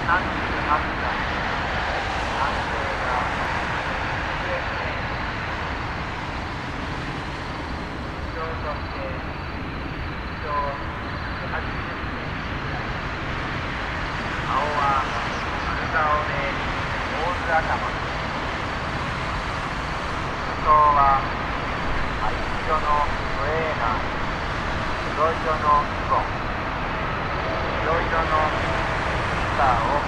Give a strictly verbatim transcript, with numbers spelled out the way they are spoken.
さんじゅうはっさい、男性がいちねんめ、身長として身長ひゃくはちじゅっセンチぐらい、顔は丸顔で坊主頭、服装は灰色のトレーナー、黒色のズボン、白色のスターを